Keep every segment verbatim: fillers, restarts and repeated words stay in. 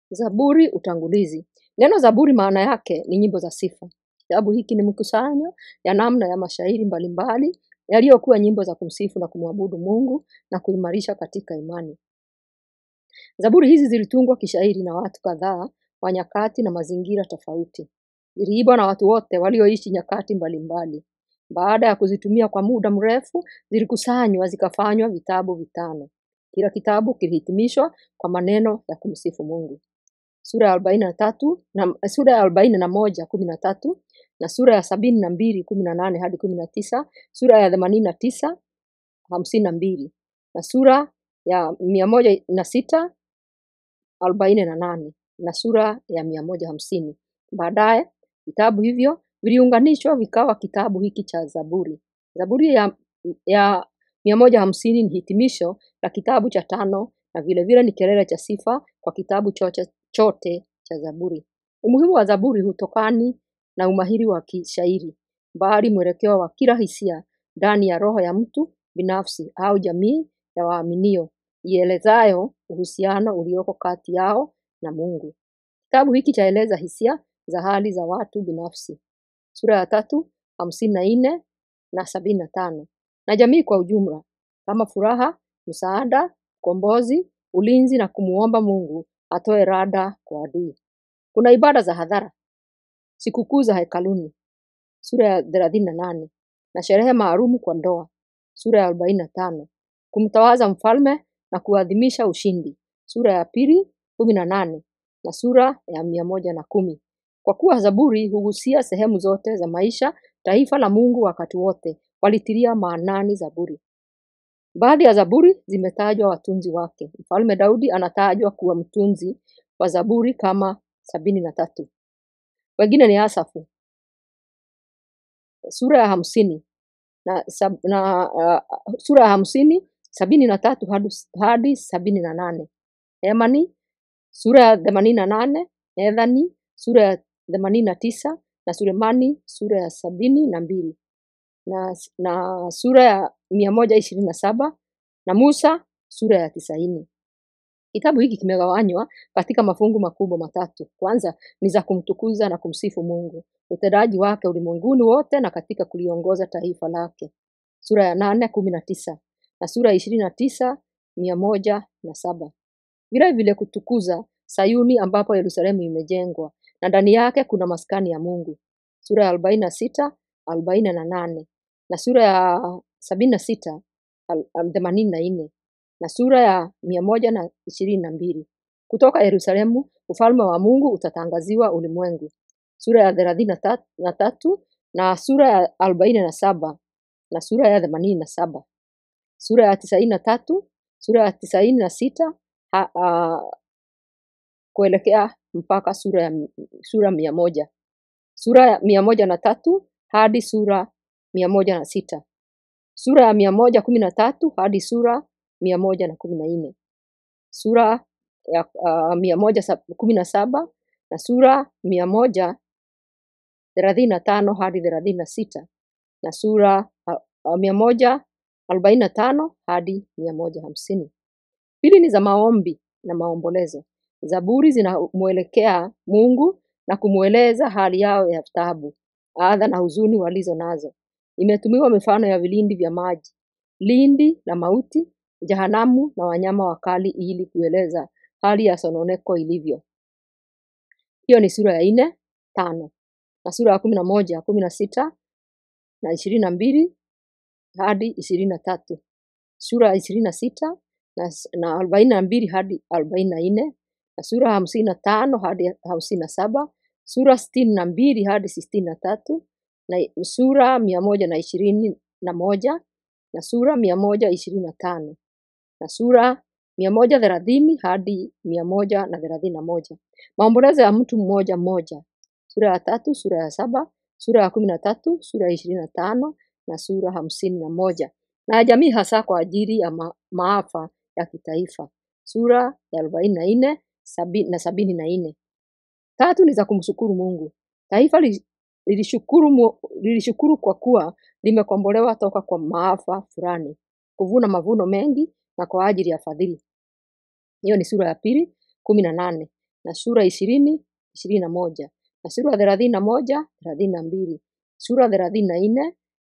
Zaburi utangulizi. Neno zaburi maana yake ni nyimbo za sifa. Kitabu hiki ni mkusanyo ya namna ya mashairi mbalimbali yaliyokuwa nyimbo za kumsifu na kumwabudu Mungu na kuimarisha katika imani. Zaburi hizi zilitungwa kishairi na watu kadhaa wa nyakati na mazingira tofauti. Ziliimbwa na watu wote walioishi nyakati mbalimbali. Baada ya kuzitumia kwa muda mrefu, zilikusanywa zikafanywa vitabu vitano. Kila kitabu kilihitimishwa kwa maneno ya kumsifu Mungu. Sura ya arobaini na tatu na sura ya arobaini na moja kumi na tatu na sura ya sabini na mbili kumi na nane hadi kumi na tisa, sura ya themanini na tisa hamsini na mbili na sura ya mia moja na sita arobaini na nane na sura ya mia moja hamsini. Baadaye vitabu hivyo viliunganishwa vikawa kitabu hiki cha Zaburi. Zaburi ya, ya mia moja hamsini ni hitimisho la kitabu cha tano na vile vile ni kelele cha sifa kwa kitabu chote, chote cha Zaburi. Umuhimu wa Zaburi hutokani na umahiri wa kishairi, bali mwelekeo wa kila hisia ndani ya roho ya mtu binafsi au jamii ya waaminio ielezayo uhusiano ulioko kati yao na Mungu. Kitabu hiki chaeleza hisia za hali za watu binafsi. Sura ya tatu hamsini na nne na sabini na tano na jamii kwa ujumla kama furaha, msaada, kombozi, ulinzi na kumuomba Mungu atoe rada kwa adui. Kuna ibada za hadhara, sikukuu za hekaluni, sura ya thelathini na nane na sherehe maalumu kwa ndoa, sura ya arobaini na tano, kumtawaza mfalme na kuadhimisha ushindi, sura ya pili kumi na nane na sura ya mia moja na kumi. Kwa kuwa Zaburi hugusia sehemu zote za maisha, taifa la Mungu wakati wote walitilia maanani Zaburi. Baadhi ya Zaburi zimetajwa watunzi wake. Mfalme Daudi anatajwa kuwa mtunzi wa Zaburi kama sabini na tatu. Wengine ni Asafu, sura ya hamsini na, sab, na uh, sura ya hamsini sabini na tatu hadi, hadi sabini na nane. Hemani sura ya themanini na nane, Ethani sura ya themanini na tisa na Sulemani sura ya sabini na mbili na, na sura ya mia moja ishirini na saba na Musa sura ya tisaini. Kitabu hiki kimegawanywa katika mafungu makubwa matatu. Kwanza ni za kumtukuza na kumsifu Mungu, utendaji wake ulimwenguni wote na katika kuliongoza taifa lake, sura ya nane kumi na tisa na sura ya ishirini na tisa mia moja na saba. Vile vile kutukuza Sayuni ambapo Yerusalemu imejengwa na ndani yake kuna maskani ya Mungu, sura ya arobaini na sita arobaini na nane na sura ya sabini na sita themanini na nne na sura ya mia moja na ishirini na mbili. Kutoka Yerusalemu ufalme wa Mungu utatangaziwa ulimwengu, sura ya thelathini na tatu na sura ya arobaini na saba na sura ya themanini na saba, sura ya tisaini na tatu, sura ya tisaini na sita ha, uh, kuelekea mpaka sura ya sura mia moja, sura ya mia moja na tatu hadi sura mia moja na sita, sura ya mia moja kumi na tatu hadi sura mia moja na kumi na nne, sura ya uh, mia moja kumi na saba na sura mia moja thelathini na tano hadi thelathini na sita na sura uh, mia moja arobaini na tano hadi mia moja hamsini. Pili ni za maombi na maombolezo. Zaburi zinamwelekea Mungu na kumweleza hali yao ya taabu, adha na huzuni walizo nazo. Imetumiwa mifano ya vilindi vya maji, lindi la mauti, jehanamu na wanyama wakali ili kueleza hali ya sononeko ilivyo. Hiyo ni sura ya nne, tano na sura ya kumi na moja, kumi na sita na ishirini na mbili hadi ishirini na tatu, sura ya ishirini na sita na, na arobaini na mbili hadi arobaini na nne na sura hamsini na tano hadi hamsini na saba, sura sitini na mbili hadi sitini na tatu na sura mia moja na ishirini na moja na sura mia moja ishirini na tano na sura mia moja thelathini hadi mia moja na thelathini na moja. Maombolezo ya mtu mmoja mmoja, sura ya tatu, sura ya saba, sura ya kumi na tatu, sura ya ishirini na tano na sura hamsini na moja. Na jamii hasa kwa ajili ya ma maafa ya kitaifa, sura ya arobaini na nne na sabini na nne. Tatu ni za kumshukuru Mungu. Taifa li, lilishukuru, lilishukuru kwa kuwa limekombolewa toka kwa maafa fulani, kuvuna mavuno mengi na kwa ajili ya fadhili. Hiyo ni sura ya pili kumi na nane. na sura ishirini, ishirini na moja na sura thelathini na moja, thelathini na mbili, sura thelathini na nne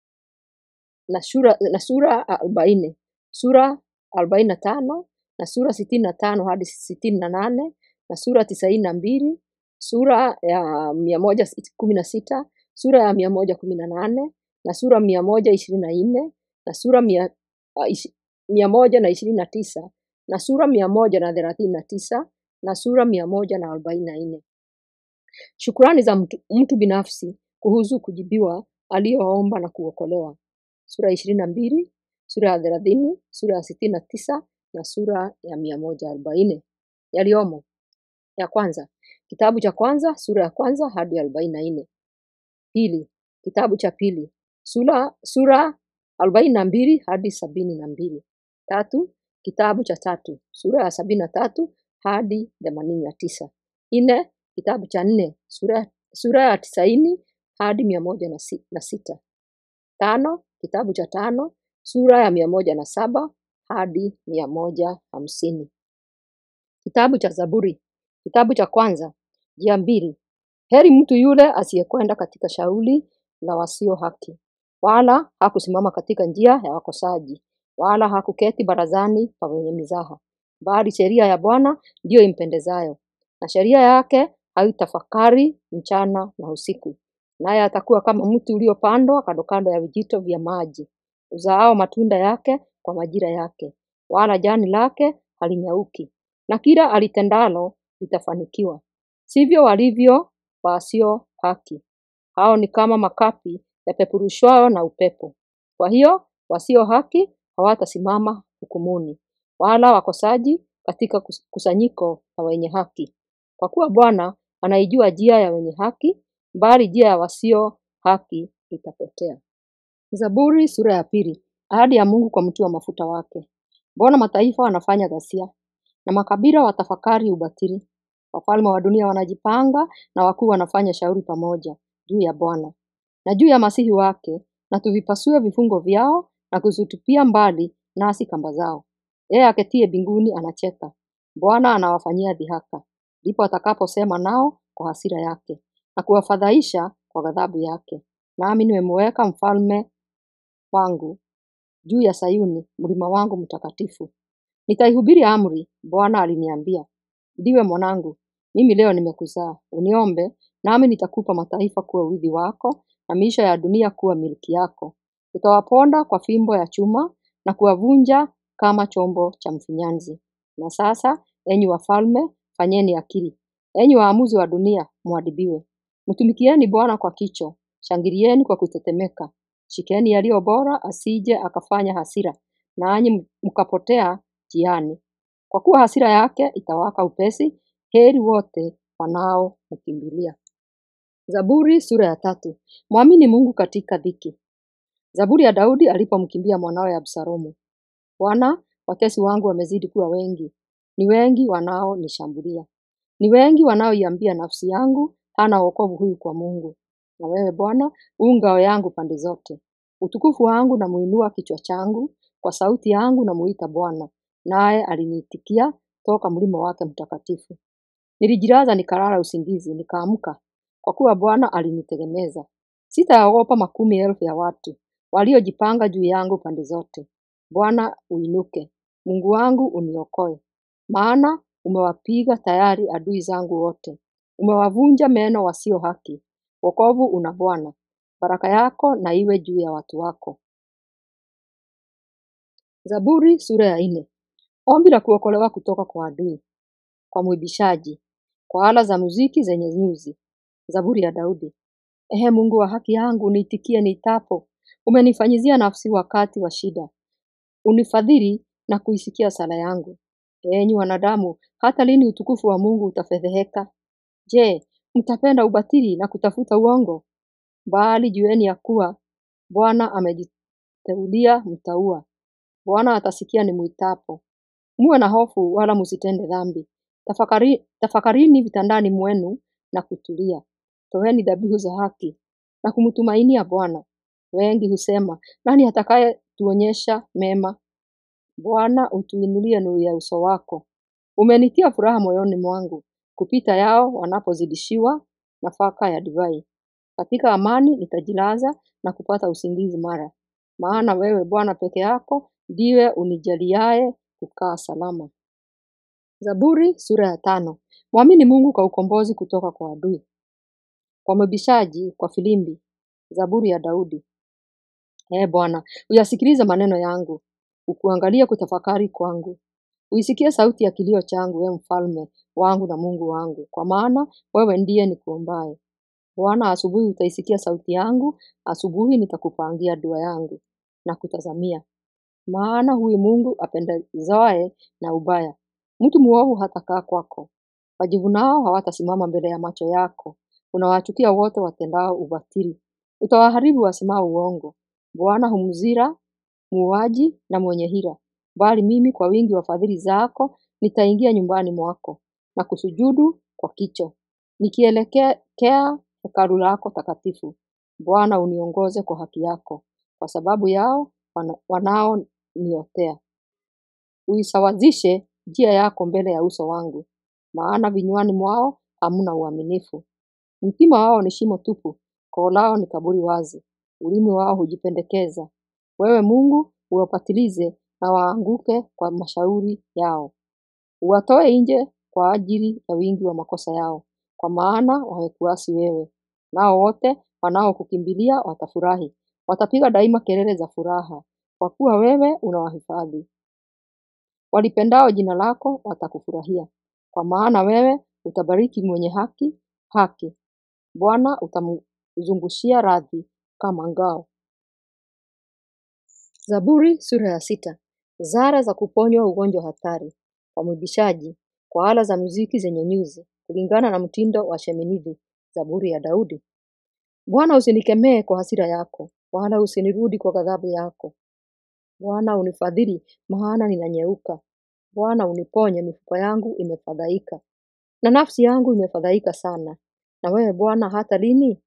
na sura na sura arobaini, sura arobaini na tano na sura sitini na tano hadi sitini na nane na sura tisaini na mbili, sura ya mia moja kumi na sita, sura ya mia moja kumi na nane na sura mia moja ishirini na nne na sura mia, uh, ishi, mia moja na ishirini na tisa na sura mia moja na thelathini na tisa na sura mia moja na arobaini na nne. Shukrani za mtu, mtu binafsi kuhusu kujibiwa aliyoomba na kuokolewa. Sura ishirini na mbili, sura ya thelathini, sura ya sitini na tisa na sura ya mia moja arobaini. Yaliomo. Ya kwanza, kitabu cha kwanza, sura ya kwanza hadi arobaini na nne. Pili, kitabu cha pili, sura sura arobaini na mbili hadi sabini na mbili. Tatu, kitabu cha tatu, sura ya sabini na tatu hadi themanini na tisa. Nne, kitabu cha nne, sura sura ya tisaini hadi mia moja na si, na sita. Tano, kitabu cha tano, sura ya mia moja na saba hadi mia moja hamsini. Kitabu cha Zaburi, kitabu cha kwanza, njia mbili. Heri mtu yule asiyekwenda katika shauri la wasio haki, wala hakusimama katika njia ya wakosaji, wala hakuketi barazani pa wenye mizaha, bali sheria ya Bwana ndiyo impendezayo, na sheria yake haitafakari mchana na usiku. Naye atakuwa kama mti uliopandwa kando kando ya vijito vya maji, uzaao matunda yake kwa majira yake, wala jani lake halinyauki, na kila alitendalo litafanikiwa. Sivyo walivyo wasio haki, hao ni kama makapi yapeperushwao na upepo. Kwa hiyo wasio haki hawatasimama hukumuni, wala wakosaji katika kusanyiko la wenye haki. Kwa kuwa Bwana anaijua njia ya wenye haki, bali njia ya wasio haki itapotea. Zaburi sura ya pili. Ahadi ya Mungu kwa mtu wa mafuta wake. Mbona mataifa wanafanya ghasia, na makabila watafakari ubatili? Wafalme wa dunia wanajipanga, na wakuu wanafanya shauri pamoja juu ya Bwana na juu ya masihi wake, na tuvipasue vifungo vyao na kuzitupia mbali nasi kamba zao. Yeye aketie mbinguni anacheka, Bwana anawafanyia dhihaka. Ndipo atakaposema nao kwa hasira yake, na kuwafadhaisha kwa ghadhabu yake. Nami nimemweka mfalme wangu juu ya Sayuni, mlima wangu mtakatifu. Nitaihubiri amri, Bwana aliniambia. Ndiwe mwanangu, mimi leo nimekuzaa. Uniombe, nami nitakupa mataifa kuwa urithi wako, na miisho ya dunia kuwa milki yako. Utawaponda kwa fimbo ya chuma, na kuwavunja kama chombo cha mfinyanzi. Na sasa, enyi wafalme, fanyeni akili. Enyi waamuzi wa dunia, muadibiwe. Mtumikieni Bwana kwa kicho, shangilieni kwa kutetemeka. Shikeni yaliyo bora, asije akafanya hasira, nanyi mkapotea njiani. Kwa kuwa hasira yake itawaka upesi, heri wote wanao mkimbilia. Zaburi sura ya tatu. Mwamini Mungu katika dhiki. Zaburi ya Daudi alipomkimbia mwanawe Absalomu. Bwana, watesi wangu wamezidi kuwa wengi, ni wengi wanao nishambulia. Ni wengi wanaoiambia nafsi yangu, hana wokovu huyu kwa Mungu. Na wewe Bwana, u ngao yangu pande zote. Utukufu wangu na muinua kichwa changu, kwa sauti yangu na muita Bwana, naye aliniitikia toka mlima wake mtakatifu. Nilijilaza nikalala usingizi, nikaamka, kwa kuwa Bwana alinitegemeza. Sitaogopa makumi elfu ya watu waliojipanga juu yangu pande zote. Bwana uinuke, Mungu wangu uniokoe. Maana umewapiga tayari adui zangu wote, umewavunja meno wasio haki. Wokovu una Bwana, baraka yako na iwe juu ya watu wako. Zaburi sura ya nne. Ombi la kuokolewa kutoka kwa adui. Kwa mwibishaji, kwa ala za muziki zenye nyuzi. Zaburi ya Daudi. Ehe Mungu wa haki yangu, niitikie niitapo. Umenifanyizia nafsi wakati wa shida. Unifadhili na kuisikia sala yangu. Enyi wanadamu, hata lini utukufu wa Mungu utafedheheka? Je, mtapenda ubatili na kutafuta uongo? Bali jueni ya kuwa Bwana amejiteulia mtaua. Bwana atasikia nimuitapo. Muwe na hofu wala musitende dhambi. Tafakari, tafakarini vitandani mwenu na kutulia. Toeni dhabihu za haki na kumtumainia Bwana. Wengi husema, nani atakaye tuonyesha mema? Bwana, utuinulie nuru ya uso wako. Umenitia furaha moyoni mwangu. kupita yao wanapozidishiwa nafaka ya divai. Katika amani nitajilaza na kupata usingizi mara. Maana wewe Bwana peke yako ndiwe unijaliaye kukaa salama. Zaburi sura ya tano. Mwamini Mungu kwa ukombozi kutoka kwa adui. Kwa mabishaji, kwa filimbi. Zaburi ya Daudi. Ee Bwana, uyasikilize maneno yangu, ukuangalia kutafakari kwangu. Uisikie sauti ya kilio changu, wewe mfalme wangu na Mungu wangu, kwa maana wewe ndiye nikuombaye. Bwana, asubuhi utaisikia sauti yangu, asubuhi nitakupangia dua yangu na kutazamia. Maana huyu Mungu apendezaye na ubaya. Mtu muovu hatakaa kwako. Wajivunao hawatasimama mbele ya macho yako. Unawachukia wote watendao ubatili. Utawaharibu wasemao uongo. Bwana humzira muuaji na mwenye hila. Bali mimi kwa wingi wa fadhili zako nitaingia nyumbani mwako na kusujudu kwa kicho. Nikielekea hekalu lako takatifu. Bwana uniongoze kwa haki yako, kwa sababu yao wana- wanaoniotea. Uisawazishe njia yako mbele ya uso wangu, maana vinywani mwao hamna uaminifu. Mtima wao ni shimo tupu, koo lao ni kaburi wazi, ulimi wao hujipendekeza. Wewe Mungu uwapatilize na waanguke kwa mashauri yao. Uwatoe nje kwa ajili ya wingi wa makosa yao, kwa maana wamekuasi wewe. Nao wote wanaokukimbilia watafurahi, watapiga daima kelele za furaha, kwa kuwa wewe unawahifadhi. Walipendao jina lako watakufurahia, kwa maana wewe utabariki mwenye haki haki. Bwana utamzungushia radhi kama ngao. Zaburi sura ya sita. Zara za kuponywa ugonjwa hatari, kwa mwibishaji, kwa ala za muziki zenye nyuzi, kulingana na mtindo wa sheminithi. Zaburi ya Daudi. Bwana usinikemee kwa hasira yako, wala usinirudi kwa ghadhabu yako. Bwana unifadhili, maana ninanyeuka. Bwana uniponye, mifupa yangu imefadhaika, na nafsi yangu imefadhaika sana. Na wewe Bwana hata lini?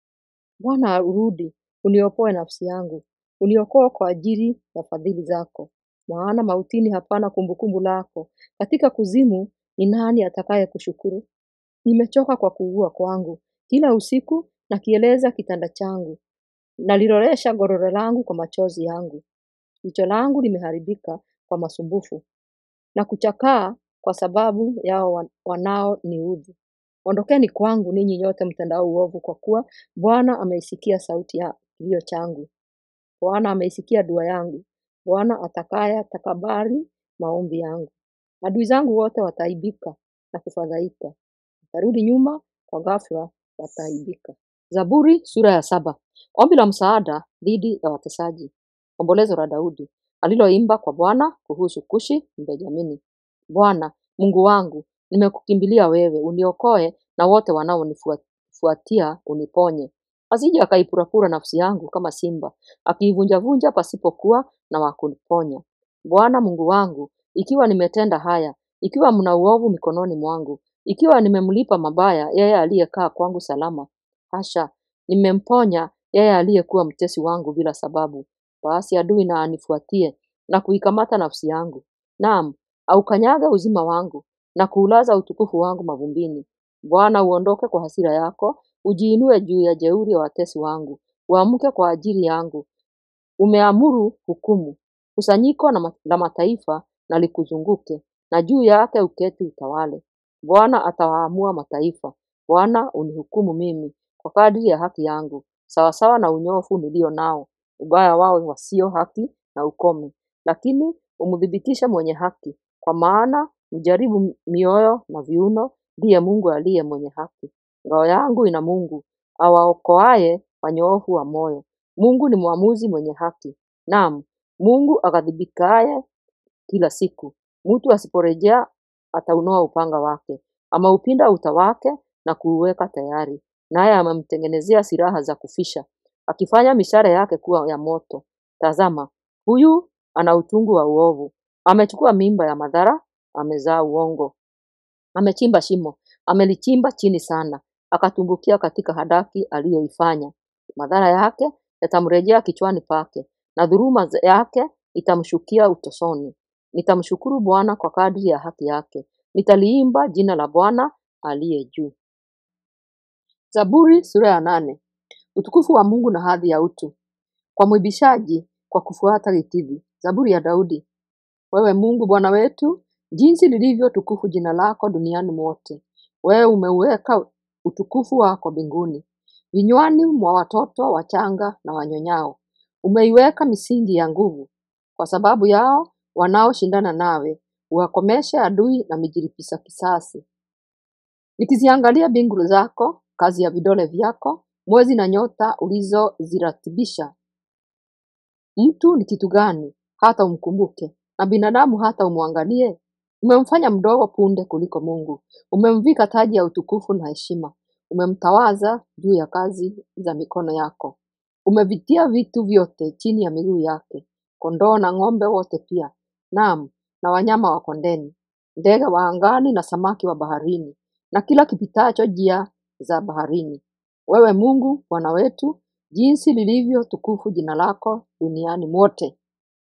Bwana urudi, uniokoe nafsi yangu. Uniokoe kwa ajili ya fadhili zako. Maana mautini hapana kumbukumbu lako. Katika kuzimu ni nani atakaye kushukuru? Nimechoka kwa kuugua kwangu. Kila usiku nakieleza kitanda changu. Naliloresha godoro langu kwa machozi yangu. Jicho langu limeharibika kwa masumbufu na kuchakaa kwa sababu yao wan- wanaoniudhi. Ondokeni kwangu ninyi nyote mtendao uovu, kwa kuwa Bwana ameisikia sauti ya kilio changu. Bwana ameisikia dua yangu. Bwana atakaya takabari maombi yangu. Adui zangu wote wataaibika na kufadhaika. Watarudi nyuma kwa ghafla, wataaibika. Zaburi sura ya saba. Ombi la msaada dhidi ya watesaji. Ombolezo la Daudi aliloimba kwa Bwana kuhusu Kushi Mbenjamini. Bwana Mungu wangu, nimekukimbilia wewe, uniokoe na wote wanaonifuatia uniponye. Asije akaipurapura nafsi yangu kama simba, akiivunjavunja pasipokuwa na wa kuniponya. Bwana Mungu wangu, ikiwa nimetenda haya, ikiwa mna uovu mikononi mwangu, ikiwa nimemlipa mabaya yeye aliyekaa kwangu salama, hasha, nimemponya yeye aliyekuwa mtesi wangu bila sababu. Basi adui na anifuatie na kuikamata nafsi yangu. Naam, aukanyaga uzima wangu na kuulaza utukufu wangu mavumbini. Bwana uondoke kwa hasira yako, ujiinue juu ya jeuri ya watesi wangu. Uamke kwa ajili yangu. Umeamuru hukumu. Kusanyiko na ma- la mataifa na likuzunguke, na juu yake uketi utawale. Bwana atawaamua mataifa. Bwana unihukumu mimi kwa kadiri ya haki yangu, sawasawa na unyofu nilio nao. Ubaya wao wasio haki na ukome, lakini umthibitisha mwenye haki, kwa maana mjaribu mioyo na viuno, ndiye Mungu aliye mwenye haki. Ngao yangu ina Mungu awaokoaye wanyoofu wa moyo. Mungu ni mwamuzi mwenye haki. Naam, Mungu aghadhibikaye kila siku. Mtu asiporejea ataunoa upanga wake, ameupinda uta wake na kuuweka tayari, naye amemtengenezea silaha za kufisha, akifanya mishale yake kuwa ya moto. Tazama, huyu ana utungu wa uovu, amechukua mimba ya madhara, amezaa uongo. Amechimba shimo, amelichimba chini sana, akatumbukia katika hadaki aliyoifanya. Madhara yake yatamrejea kichwani pake, na dhuluma za- yake itamshukia utosoni. Nitamshukuru Bwana kwa kadri ya haki yake. Nitaliimba jina la Bwana aliye juu. Zaburi sura ya nane. Utukufu wa Mungu na hadhi ya utu. Kwa mwibishaji kwa kufuata ritivi. Zaburi ya Daudi. Wewe Mungu Bwana wetu, jinsi lilivyo tukufu jina lako duniani mwote. Wewe umeuweka utukufu wako mbinguni, vinywani mwa watoto wachanga na wanyonyao. Umeiweka misingi ya nguvu kwa sababu yao wanaoshindana nawe, uwakomeshe adui na mijilipisa kisasi. Nikiziangalia mbingu zako, kazi ya vidole vyako, mwezi na nyota ulizoziratibisha. Mtu ni kitu gani hata umkumbuke, na binadamu hata umwangalie? Umemfanya mdogo punde kuliko Mungu. Umemvika taji ya utukufu na heshima. Umemtawaza juu ya kazi za mikono yako. Umevitia vitu vyote chini ya miguu yake, kondoo na ng'ombe wote pia, naam, na wanyama wa kondeni, ndege wa angani na samaki wa baharini, na kila kipitacho njia za baharini. Wewe Mungu Bwana wetu, jinsi lilivyo tukufu jina lako duniani mwote.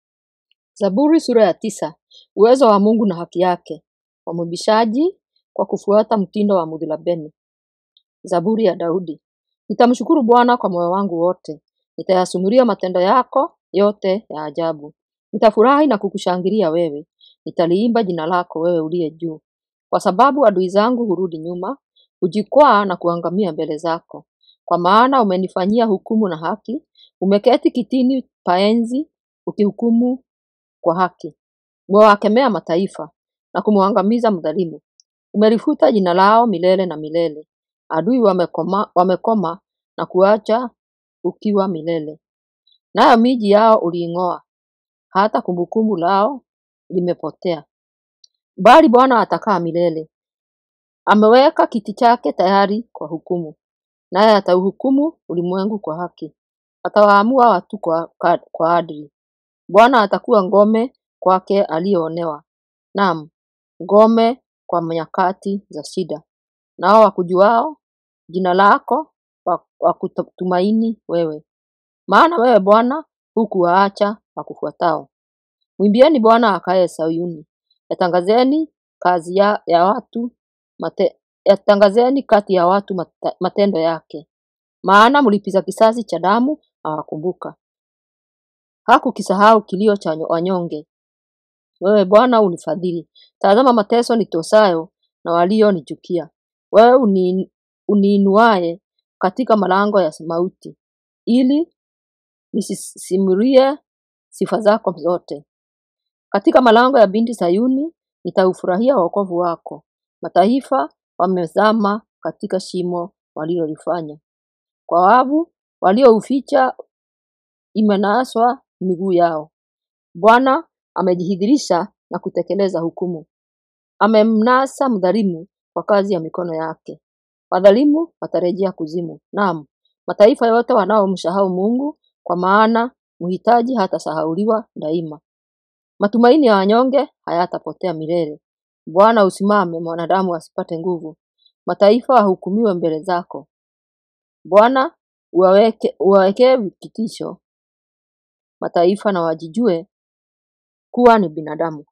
Zaburi sura ya tisa. Uwezo wa Mungu na haki yake. Kwa mwibishaji kwa kufuata mtindo wa mudhilabeni. Zaburi ya Daudi. Nitamshukuru Bwana kwa moyo wangu wote. Nitayasumulia matendo yako yote ya ajabu. Nitafurahi na kukushangilia wewe. Nitaliimba jina lako wewe uliye juu. Kwa sababu adui zangu hurudi nyuma, hujikwaa na kuangamia mbele zako. Kwa maana umenifanyia hukumu na haki, umeketi kitini pa enzi ukihukumu kwa haki. Umewakemea mataifa na kumwangamiza mdhalimu. Umelifuta jina lao milele na milele. Adui wamekoma, wamekoma na kuacha ukiwa milele. Nayo miji yao uliing'oa, hata kumbukumbu lao limepotea. Bali Bwana atakaa milele. Ameweka kiti chake tayari kwa hukumu, naye atauhukumu ulimwengu kwa haki. Atawaamua watu kwa, kwa, kwa adili. Bwana atakuwa ngome kwake aliyoonewa, naam, ngome kwa nyakati za shida. Nao wakujuao jina lako wakutumaini wewe. Maana wewe Bwana hukuwaacha wakufuatao. Mwimbieni Bwana akaye Sayuni. Yatangazeni kazi ya, ya watu mate, yatangazeni kati ya watu mate, matendo yake. Maana mlipiza kisasi cha damu hawakumbuka. Hakukisahau kilio cha wanyonge. Wewe Bwana unifadhili. Tazama mateso nitosayo na walio nichukia. Wewe uni, uniinuaye katika malango ya mauti, ili nisisimulie sifa zako zote. Katika malango ya binti Sayuni nitaufurahia wokovu wako. Mataifa wamezama katika shimo walilolifanya. Kwa wavu waliouficha imenaswa miguu yao. Bwana amejihidhirisha na kutekeleza hukumu. Amemnasa mdhalimu kwa kazi ya mikono yake. Wadhalimu watarejea kuzimu. Naam, mataifa yote wanaomsahau Mungu, kwa maana mhitaji hatasahauliwa daima. Matumaini ya wanyonge hayatapotea milele. Bwana usimame, mwanadamu asipate nguvu. Mataifa wahukumiwe mbele zako. Bwana uwaweke uwawekee vitisho mataifa na wajijue kuwa ni binadamu.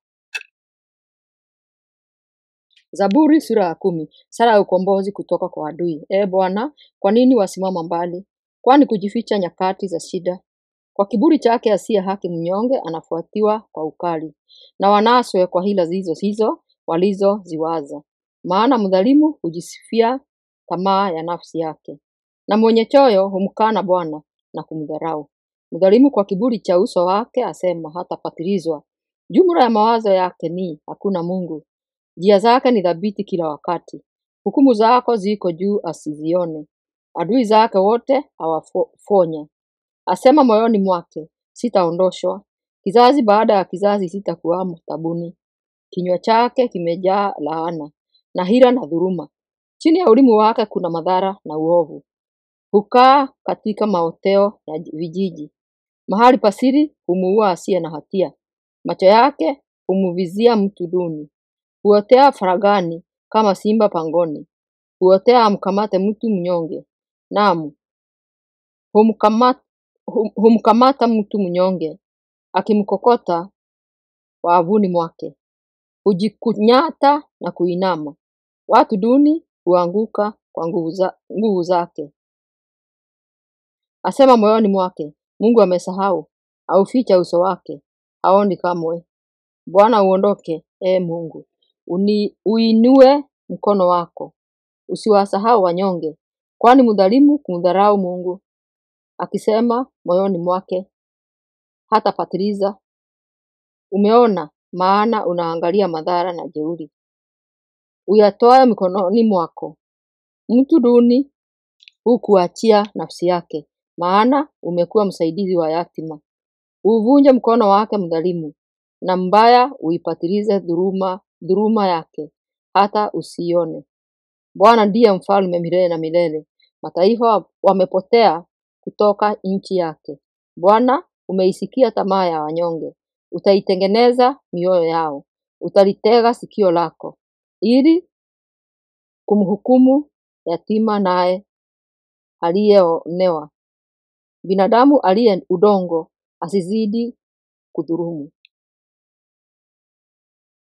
Zaburi sura ya kumi. Sala ya ukombozi kutoka kwa adui. E Bwana, kwa nini wasimama mbali? Kwani kujificha nyakati za shida? Kwa kiburi chake asiye haki mnyonge anafuatiwa kwa ukali, na wanaswe kwa hila zizo hizo walizoziwaza. Maana mdhalimu hujisifia tamaa ya nafsi yake, na mwenye choyo humkana Bwana na kumdharau. Mdhalimu kwa kiburi cha uso wake asema hatapatilizwa. Jumla ya mawazo yake ni hakuna Mungu. Njia zake ni thabiti kila wakati. Hukumu zako ziko juu asizione. Adui zake wote hawafonya. Asema moyoni mwake, sitaondoshwa. Kizazi baada ya kizazi sitakuwamo tabuni. Kinywa chake kimejaa laana na hila na dhuluma. Chini ya ulimi wake kuna madhara na uovu. Hukaa katika maoteo ya vijiji. Mahali pasiri humuua asiye na hatia. Macho yake humuvizia mtu duni. Huotea faragani kama simba pangoni. Huotea amkamate mtu mnyonge. Naam, humkamata, hum, humkamata mtu mnyonge, akimkokota wavuni mwake. Hujikunyata na kuinama. Watu duni huanguka kwa nguvu za, nguvu zake. Asema moyoni mwake, Mungu amesahau, auficha uso wake, haoni kamwe. Bwana uondoke, ee Mungu, uni, uinue mkono wako, usiwasahau wanyonge, kwani mdhalimu kumdharau Mungu, akisema moyoni mwake hatapatiliza. Umeona, maana unaangalia madhara na jeuri, uyatoe mikononi mwako. Mtu duni hukuachia nafsi yake, maana umekuwa msaidizi wa yatima. Uvunje mkono wake mdhalimu, na mbaya uipatilize dhuluma dhuluma yake, hata usione. Bwana ndiye mfalme milele na milele, mataifa wamepotea kutoka nchi yake. Bwana, umeisikia tamaa ya wanyonge, utaitengeneza mioyo yao, utalitega sikio lako, ili kumhukumu yatima naye aliyeonewa. Binadamu aliye udongo asizidi kudhulumu.